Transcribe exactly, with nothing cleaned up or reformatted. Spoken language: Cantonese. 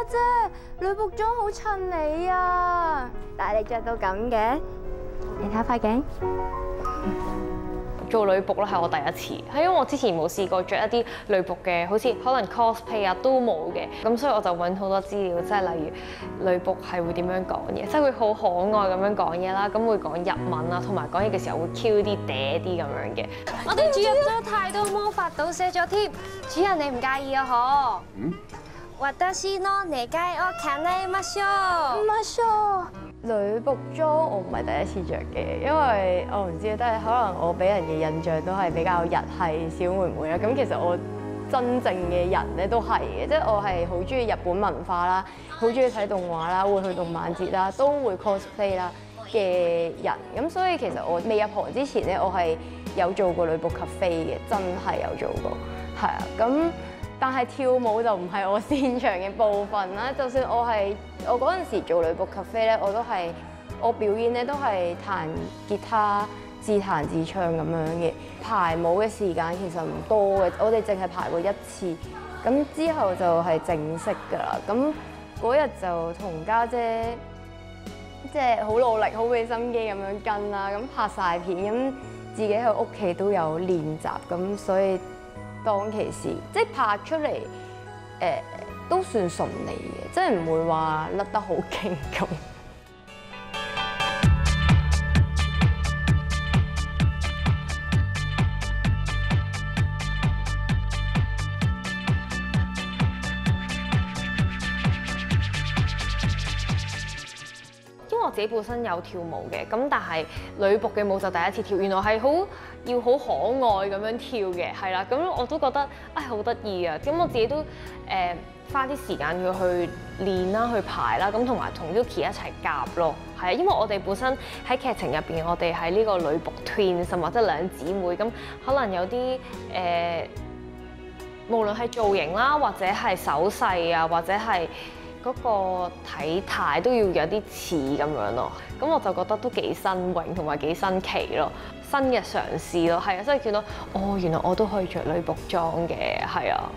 姐，女僕裝好襯你啊！但係你着到咁嘅，你睇下塊鏡。 做女僕咧係我第一次，係因為我之前冇試過着一啲女僕嘅，好似可能 cosplay 啊都冇嘅，咁所以我就揾好多資料，即係例如女僕係會點樣講嘢，即係會好可愛咁樣講嘢啦，咁會講日文啊，同埋講嘢嘅時候會 Q 啲嗲啲咁樣嘅。 我哋注入咗太多魔法倒瀉咗添，主人你唔介意啊？嗬？嗯。私の願いを叶えましょう。ましょう。女僕裝我唔係第一次着嘅，因為我唔知，都係可能我俾人嘅印象都係比較日系小妹妹啦。咁其實我真正嘅人咧都係嘅，即係我係好中意日本文化啦，好中意睇動畫啦，會去動漫節啦，都會 cosplay 啦嘅人。咁所以其實我未入行之前咧，我係有做過女僕 cafe 嘅，真係有做過，係啊咁。但係跳舞就唔係我擅長嘅部分啦。就算我係我嗰陣時做女僕 cafe 咧，我都係我表演咧都係彈吉他、自彈自唱咁樣嘅。排舞嘅時間其實唔多嘅，我哋淨係排過一次。咁之後就係正式㗎啦。咁嗰日就同家姐即係好努力、好俾心機咁樣跟啦。咁拍晒片，咁自己喺屋企都有練習，咁所以。當其時，即係拍出嚟，誒、呃、都算順利嘅，即係唔會話甩得好勁咁。 因為我自己本身有跳舞嘅，咁但係女僕嘅舞就第一次跳，原來係好要好可愛咁樣跳嘅，係啦，咁我都覺得唉好得意啊！咁我自己都誒、呃、花啲時間要去練啦、去排啦，咁同埋同 Yuki 一齊夾咯，係啊，因為我哋本身喺劇情入邊，我哋係呢個女僕 twins 或者兩姊妹，咁可能有啲誒、呃，無論係造型啦，或者係手勢啊，或者係嗰個體態都要有啲似咁樣咯，咁我就覺得都幾新穎同埋幾新奇咯，新嘅嘗試咯，係啊，所以見到哦，原來我都可以着女僕裝嘅，係啊。